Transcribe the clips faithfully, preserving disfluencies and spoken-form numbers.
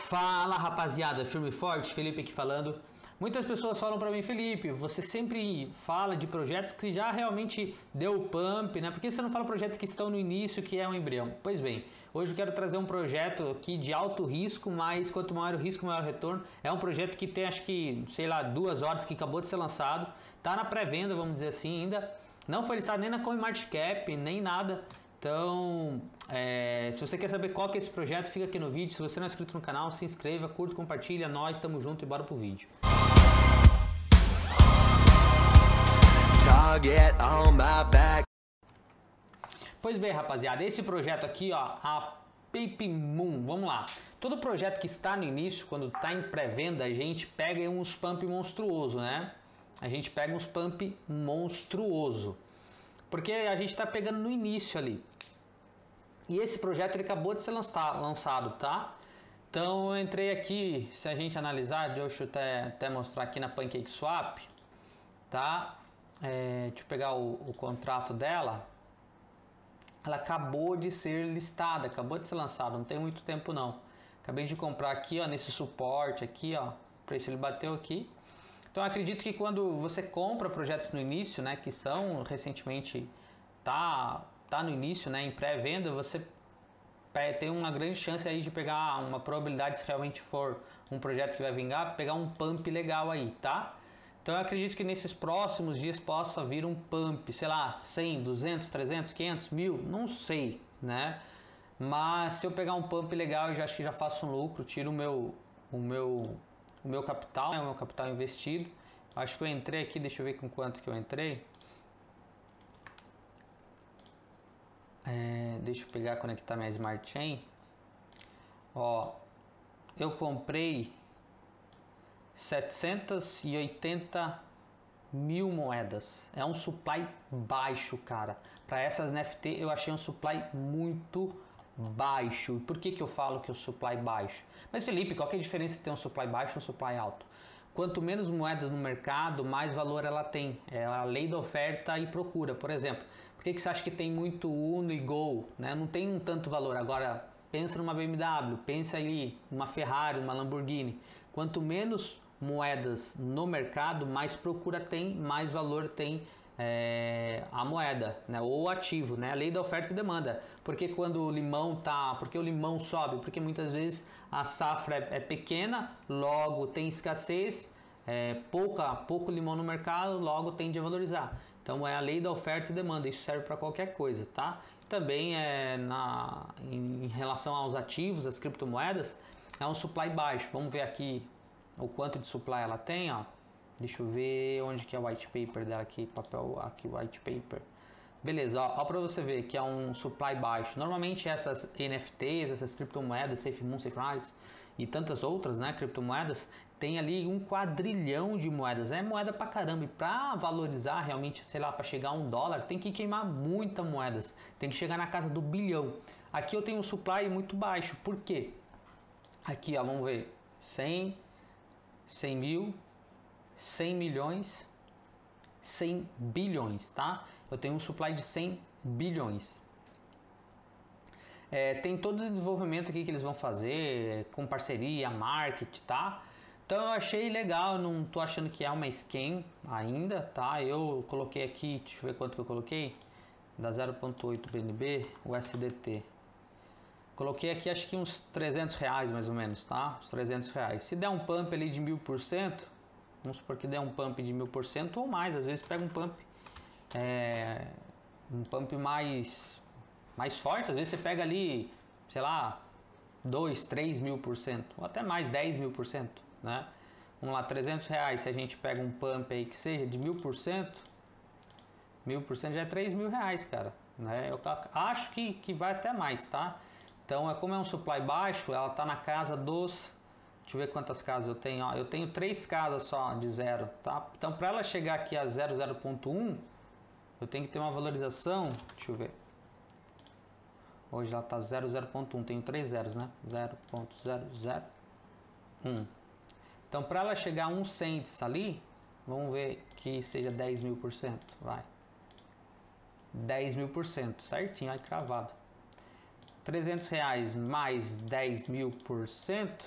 Fala rapaziada, firme e forte, Felipe aqui falando. Muitas pessoas falam para mim, Felipe, você sempre fala de projetos que já realmente deu o pump, né? Por que você não fala projetos que estão no início, que é um embrião? Pois bem, hoje eu quero trazer um projeto aqui de alto risco, mas quanto maior o risco, maior o retorno. É um projeto que tem, acho que, sei lá, duas horas, que acabou de ser lançado. Tá na pré-venda, vamos dizer assim, ainda. Não foi listado nem na CoinMarketCap, nem nada. Então, é, se você quer saber qual que é esse projeto, fica aqui no vídeo. Se você não é inscrito no canal, se inscreva, curta, compartilha. Nós estamos juntos e bora pro vídeo. Pois bem, rapaziada, esse projeto aqui, ó, a PayPayMoon, vamos lá. Todo projeto que está no início, quando está em pré-venda, a gente pega uns pump monstruoso, né? A gente pega uns pump monstruoso. Porque a gente está pegando no início ali. E esse projeto ele acabou de ser lançado, lançado, tá? Então eu entrei aqui, se a gente analisar, deixa eu até, até mostrar aqui na PancakeSwap, tá? É, deixa eu pegar o, o contrato dela. Ela acabou de ser listada, acabou de ser lançada, não tem muito tempo não. Acabei de comprar aqui, ó, nesse suporte aqui, ó, o preço ele bateu aqui. Então eu acredito que quando você compra projetos no início, né, que são recentemente tá tá no início, né, em pré-venda, você tem uma grande chance aí de pegar uma probabilidade, se realmente for um projeto que vai vingar, pegar um pump legal aí, tá? Então eu acredito que nesses próximos dias possa vir um pump, sei lá, cem, duzentos, trezentos, quinhentos, mil, não sei, né? Mas se eu pegar um pump legal, eu já acho que já faço um lucro, tiro o meu o meu o meu capital, né, o meu capital investido. Acho que eu entrei aqui, deixa eu ver com quanto que eu entrei. É, deixa eu pegar, conectar minha Smart Chain. Ó, eu comprei setecentos e oitenta mil moedas. É um supply baixo, cara. Para essas N F T eu achei um supply muito baixo. Por que que eu falo que o supply baixo? Mas Felipe, qual que é a diferença de ter um supply baixo e um supply alto? Quanto menos moedas no mercado, mais valor ela tem. É a lei da oferta e procura. Por exemplo, por que que você acha que tem muito Uno e Gol, né? Não tem um tanto valor. Agora, pensa numa B M W, pensa aí numa Ferrari, numa Lamborghini. Quanto menos moedas no mercado, mais procura tem, mais valor tem é, a moeda, né? Ou o ativo, né? A lei da oferta e demanda. Porque quando o limão tá, porque o limão sobe, porque muitas vezes a safra é, é pequena, logo tem escassez, é, pouca, pouco limão no mercado, logo tende a valorizar. Então é a lei da oferta e demanda, isso serve para qualquer coisa, tá? Também é na, em, em relação aos ativos, as criptomoedas, é um supply baixo. Vamos ver aqui o quanto de supply ela tem, ó. Deixa eu ver onde que é o white paper dela aqui, papel aqui, white paper. Beleza, ó, ó para você ver que é um supply baixo. Normalmente essas N F Ts, essas criptomoedas, SafeMoon, SafeRise e tantas outras, né, criptomoedas, tem ali um quadrilhão de moedas. É moeda pra caramba. E pra valorizar realmente, sei lá, para chegar a um dólar, tem que queimar muitas moedas. Tem que chegar na casa do bilhão. Aqui eu tenho um supply muito baixo. Por quê? Aqui, ó, vamos ver. cem, cem mil, cem milhões, cem bilhões, tá? Eu tenho um supply de cem bilhões. É, tem todo o desenvolvimento aqui que eles vão fazer, com parceria, marketing, tá? Então eu achei legal, não tô achando que é uma scam ainda, tá? Eu coloquei aqui, deixa eu ver quanto que eu coloquei, da zero ponto oito B N B, o S D T. Coloquei aqui acho que uns trezentos reais mais ou menos, tá? Uns trezentos reais. Se der um pump ali de mil por cento, vamos supor que der um pump de mil por cento ou mais, às vezes pega um pump, é, um pump mais, mais forte, às vezes você pega ali, sei lá, dois, três mil por cento, ou até mais, dez mil por cento, né? Vamos lá, trezentos reais, se a gente pega um pump aí que seja de mil por cento, mil por cento já é três mil reais, cara, né? Eu acho que, que vai até mais, tá? Então, é como é um supply baixo, ela tá na casa dos... Deixa eu ver quantas casas eu tenho. Ó, eu tenho três casas só de zero, tá? Então, para ela chegar aqui a zero, zero ponto um, eu tenho que ter uma valorização. Deixa eu ver. Hoje ela tá zero, zero ponto um. Tenho três zeros, né? zero ponto zero zero um. Então, para ela chegar a um cents ali, vamos ver que seja dez mil por cento. Vai. dez mil por cento, certinho, aí cravado. trezentos reais mais dez mil por cento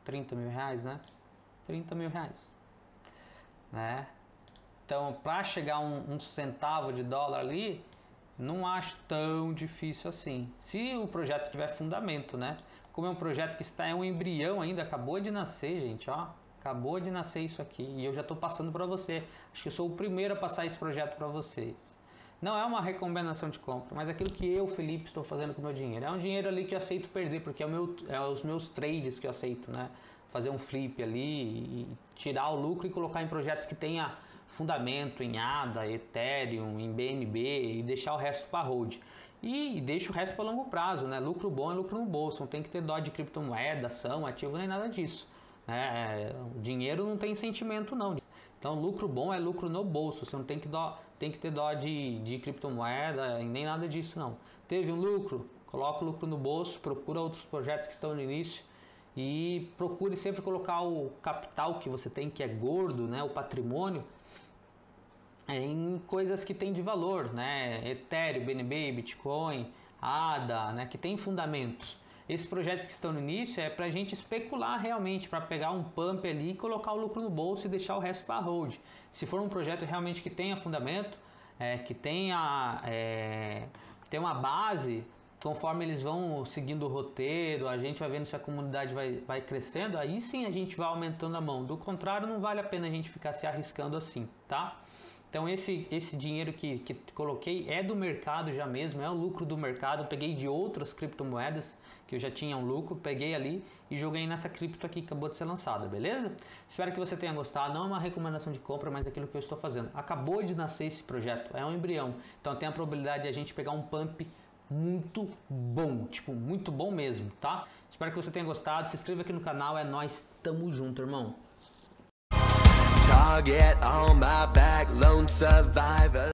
trinta mil reais, né? trinta mil reais, né? Então, para chegar um, um centavo de dólar ali, não acho tão difícil assim. Se o projeto tiver fundamento, né? Como é um projeto que está em um embrião ainda, acabou de nascer, gente, ó. Acabou de nascer isso aqui e eu já estou passando para você. Acho que eu sou o primeiro a passar esse projeto para vocês. Não é uma recomendação de compra, mas aquilo que eu, Felipe, estou fazendo com o meu dinheiro. É um dinheiro ali que eu aceito perder, porque é, o meu, é os meus trades que eu aceito, né? Fazer um flip ali e tirar o lucro e colocar em projetos que tenha fundamento em A D A, Ethereum, em B N B e deixar o resto para hold. E deixa o resto para longo prazo, né? Lucro bom é lucro no bolso, não tem que ter dó de criptomoeda, ação, ativo, nem nada disso. Né? O dinheiro não tem sentimento não. Então lucro bom é lucro no bolso, você não tem que, dó, tem que ter dó de, de criptomoeda e nem nada disso não. Teve um lucro? Coloca o lucro no bolso, procura outros projetos que estão no início e procure sempre colocar o capital que você tem, que é gordo, né? O patrimônio, em coisas que tem de valor, né? Ethereum, B N B, Bitcoin, A D A, né? Que tem fundamentos. Esses projetos que estão no início é para a gente especular realmente, para pegar um pump ali e colocar o lucro no bolso e deixar o resto para hold. Se for um projeto realmente que tenha fundamento, é, que tenha, é, tenha uma base, conforme eles vão seguindo o roteiro, a gente vai vendo se a comunidade vai, vai crescendo, aí sim a gente vai aumentando a mão. Do contrário, não vale a pena a gente ficar se arriscando assim, tá? Então esse, esse dinheiro que, que coloquei é do mercado já mesmo, é o lucro do mercado. Eu peguei de outras criptomoedas que eu já tinha um lucro, peguei ali e joguei nessa cripto aqui que acabou de ser lançada, beleza? Espero que você tenha gostado, não é uma recomendação de compra, mas aquilo que eu estou fazendo. Acabou de nascer esse projeto, é um embrião, então tem a probabilidade de a gente pegar um pump muito bom, tipo, muito bom mesmo, tá? Espero que você tenha gostado, se inscreva aqui no canal, é nóis, tamo junto, irmão! Target on my back, lone survivor.